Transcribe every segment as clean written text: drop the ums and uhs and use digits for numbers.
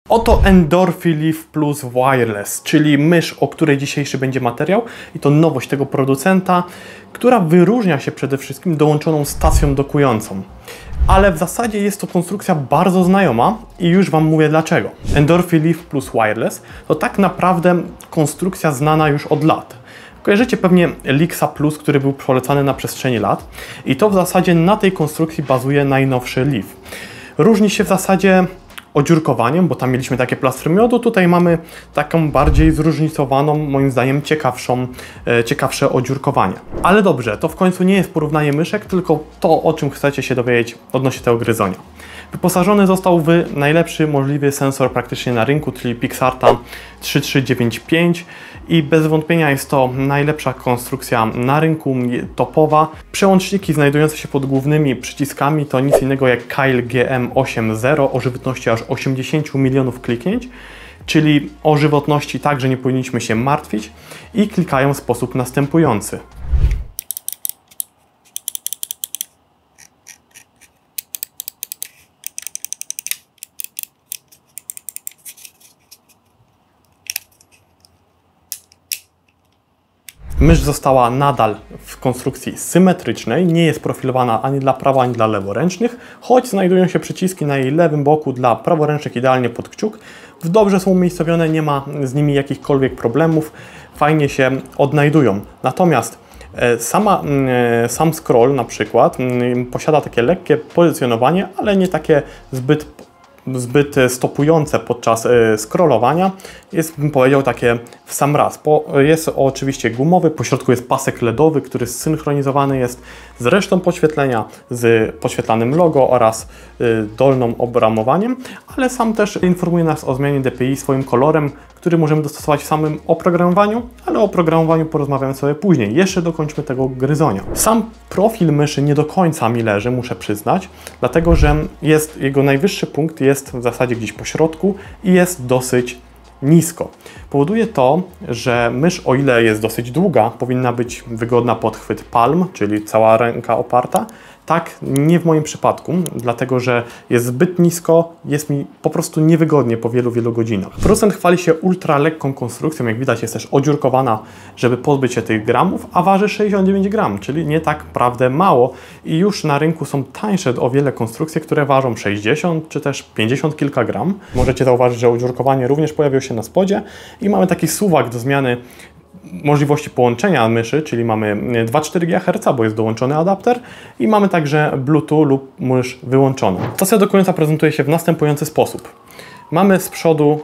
Oto Endorphi Leaf Plus Wireless, czyli mysz, o której dzisiejszy będzie materiał, i to nowość tego producenta, która wyróżnia się przede wszystkim dołączoną stacją dokującą. Ale w zasadzie jest to konstrukcja bardzo znajoma i już Wam mówię dlaczego. Endorphi Leaf Plus Wireless to tak naprawdę konstrukcja znana już od lat. Kojarzycie pewnie Lixa Plus, który był polecany na przestrzeni lat, i to w zasadzie na tej konstrukcji bazuje najnowszy Leaf. Różni się w zasadzie odziurkowaniem, bo tam mieliśmy takie plastry miodu, tutaj mamy taką bardziej zróżnicowaną, moim zdaniem ciekawsze odziurkowanie. Ale dobrze, to w końcu nie jest porównanie myszek, tylko to, o czym chcecie się dowiedzieć odnośnie tego gryzonia. Wyposażony został w najlepszy możliwy sensor praktycznie na rynku, czyli PixArta 3395, i bez wątpienia jest to najlepsza konstrukcja na rynku, topowa. Przełączniki znajdujące się pod głównymi przyciskami to nic innego jak Keil GM80 o żywotności aż 80 milionów kliknięć, czyli o żywotności tak, że nie powinniśmy się martwić, i klikają w sposób następujący. Mysz została nadal w konstrukcji symetrycznej, nie jest profilowana ani dla prawo, ani dla leworęcznych, choć znajdują się przyciski na jej lewym boku dla praworęcznych idealnie pod kciuk. Dobrze są umiejscowione, nie ma z nimi jakichkolwiek problemów, fajnie się odnajdują. Natomiast sam scroll na przykład posiada takie lekkie pozycjonowanie, ale nie takie zbyt stopujące podczas scrollowania. Jest, bym powiedział, takie w sam raz. Jest oczywiście gumowy, po środku jest pasek LEDowy, który zsynchronizowany jest z resztą podświetlenia, z podświetlanym logo oraz dolną obramowaniem, ale sam też informuje nas o zmianie DPI swoim kolorem, który możemy dostosować w samym oprogramowaniu, ale o oprogramowaniu porozmawiamy sobie później. Jeszcze dokończmy tego gryzonia. Sam profil myszy nie do końca mi leży, muszę przyznać, dlatego że jego najwyższy punkt jest w zasadzie gdzieś po środku i jest dosyć nisko. Powoduje to, że mysz, o ile jest dosyć długa, powinna być wygodna pod chwyt palm, czyli cała ręka oparta. Tak nie w moim przypadku, dlatego że jest zbyt nisko, jest mi po prostu niewygodnie po wielu godzinach. Producent chwali się ultra lekką konstrukcją, jak widać jest też odziurkowana, żeby pozbyć się tych gramów, a waży 69 gram, czyli nie tak naprawdę mało, i już na rynku są tańsze o wiele konstrukcje, które ważą 60 czy też 50 kilka gram. Możecie zauważyć, że odziurkowanie również pojawiło się na spodzie i mamy taki suwak do zmiany możliwości połączenia myszy, czyli mamy 2,4 GHz, bo jest dołączony adapter, i mamy także Bluetooth lub mysz wyłączoną. Stacja do końca prezentuje się w następujący sposób. Mamy z przodu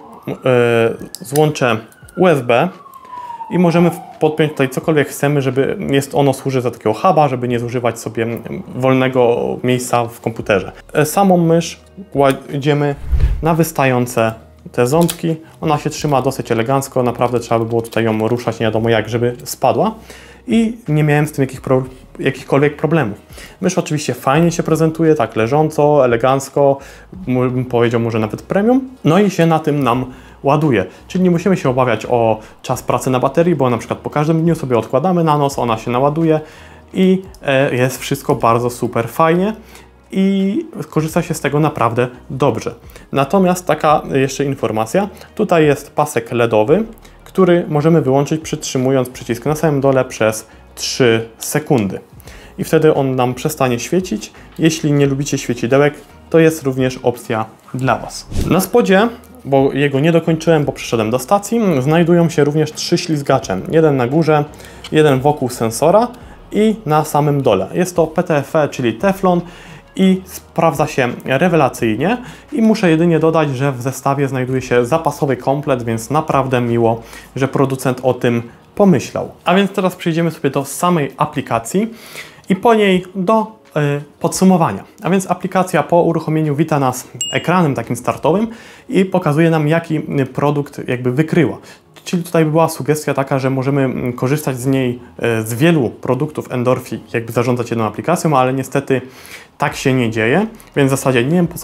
złącze USB i możemy podpiąć tutaj cokolwiek chcemy, żeby ono służy za takiego huba, żeby nie zużywać sobie wolnego miejsca w komputerze. Samą mysz kładziemy na wystające te ząbki, ona się trzyma dosyć elegancko, naprawdę trzeba by było tutaj ją ruszać nie wiadomo jak, żeby spadła, i nie miałem z tym jakichkolwiek problemów. Mysz oczywiście fajnie się prezentuje, tak leżąco, elegancko, bym powiedział może nawet premium, no i się na tym nam ładuje, czyli nie musimy się obawiać o czas pracy na baterii, bo na przykład po każdym dniu sobie odkładamy na noc, ona się naładuje i jest wszystko bardzo super fajnie i korzysta się z tego naprawdę dobrze. Natomiast taka jeszcze informacja, tutaj jest pasek LEDowy, który możemy wyłączyć przytrzymując przycisk na samym dole przez 3 sekundy. I wtedy on nam przestanie świecić. Jeśli nie lubicie świecidełek, to jest również opcja dla Was. Na spodzie, bo jego nie dokończyłem, bo przyszedłem do stacji, znajdują się również 3 ślizgacze. Jeden na górze, jeden wokół sensora i na samym dole. Jest to PTFE, czyli Teflon, i sprawdza się rewelacyjnie, i muszę jedynie dodać, że w zestawie znajduje się zapasowy komplet, więc naprawdę miło, że producent o tym pomyślał. A więc teraz przejdziemy sobie do samej aplikacji i po niej do podsumowania. A więc aplikacja po uruchomieniu wita nas ekranem takim startowym i pokazuje nam, jaki produkt jakby wykryła. Czyli tutaj była sugestia taka, że możemy korzystać z niej, z wielu produktów Endorphi, jakby zarządzać jedną aplikacją, ale niestety tak się nie dzieje, więc w zasadzie nie wiem,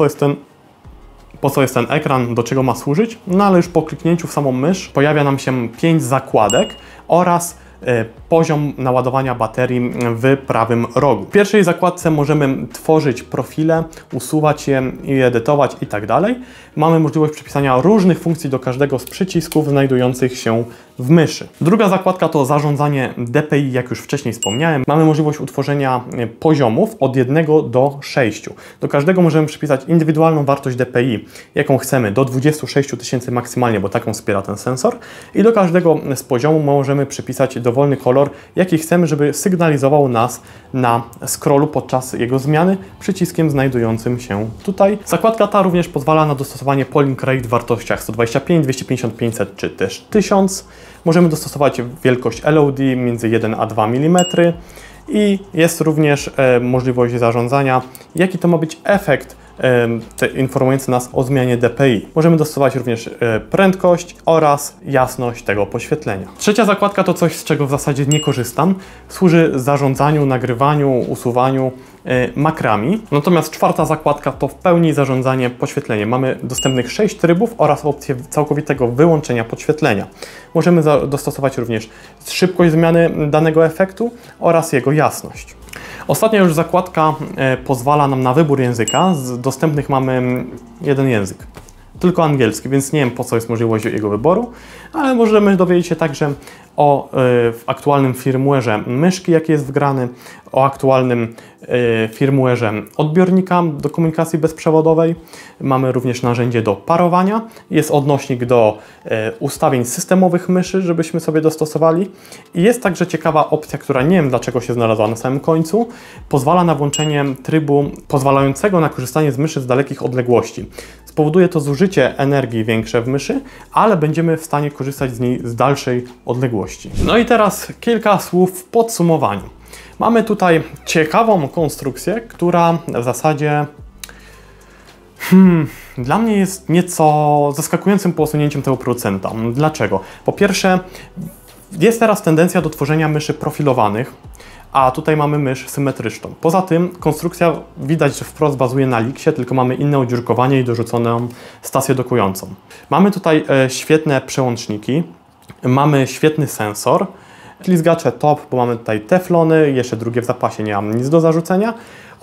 po co jest ten ekran, do czego ma służyć, no ale już po kliknięciu w samą mysz pojawia nam się 5 zakładek oraz poziom naładowania baterii w prawym rogu. W pierwszej zakładce możemy tworzyć profile, usuwać je i edytować i tak dalej. Mamy możliwość przypisania różnych funkcji do każdego z przycisków znajdujących się w myszy. Druga zakładka to zarządzanie DPI, jak już wcześniej wspomniałem. Mamy możliwość utworzenia poziomów od 1 do 6. Do każdego możemy przypisać indywidualną wartość DPI, jaką chcemy, do 26 000 maksymalnie, bo taką wspiera ten sensor. I do każdego z poziomu możemy przypisać dowolny kolor, jaki chcemy, żeby sygnalizował nas na scrollu podczas jego zmiany przyciskiem znajdującym się tutaj. Zakładka ta również pozwala na dostosowanie polling rate w wartościach 125, 250, 500 czy też 1000. Możemy dostosować wielkość LOD między 1 a 2 mm i jest również możliwość zarządzania, jaki to ma być efekt informujący nas o zmianie DPI. Możemy dostosować również prędkość oraz jasność tego poświetlenia. Trzecia zakładka to coś, z czego w zasadzie nie korzystam. Służy zarządzaniu, nagrywaniu, usuwaniu makrami. Natomiast czwarta zakładka to w pełni zarządzanie poświetleniem. Mamy dostępnych 6 trybów oraz opcję całkowitego wyłączenia podświetlenia. Możemy dostosować również szybkość zmiany danego efektu oraz jego jasność. Ostatnia już zakładka pozwala nam na wybór języka. Z dostępnych mamy jeden język, tylko angielski, więc nie wiem, po co jest możliwość jego wyboru, ale możemy dowiedzieć się także o aktualnym firmware'ze myszki, jaki jest wgrany, o aktualnym firmware'ze odbiornika do komunikacji bezprzewodowej. Mamy również narzędzie do parowania. Jest odnośnik do ustawień systemowych myszy, żebyśmy sobie dostosowali. I jest także ciekawa opcja, która nie wiem dlaczego się znalazła na samym końcu. Pozwala na włączenie trybu pozwalającego na korzystanie z myszy z dalekich odległości. Spowoduje to zużycie energii większe w myszy, ale będziemy w stanie korzystać z niej z dalszej odległości. No i teraz kilka słów w podsumowaniu. Mamy tutaj ciekawą konstrukcję, która w zasadzie dla mnie jest nieco zaskakującym posunięciem tego producenta. Dlaczego? Po pierwsze, jest teraz tendencja do tworzenia myszy profilowanych, a tutaj mamy mysz symetryczną. Poza tym konstrukcja widać, że wprost bazuje na Lixie, tylko mamy inne udziurkowanie i dorzuconą stację dokującą. Mamy tutaj świetne przełączniki, mamy świetny sensor, ślizgacze top, bo mamy tutaj teflony, jeszcze drugie w zapasie, nie mam nic do zarzucenia.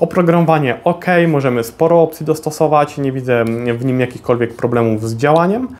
Oprogramowanie OK, możemy sporo opcji dostosować, nie widzę w nim jakichkolwiek problemów z działaniem.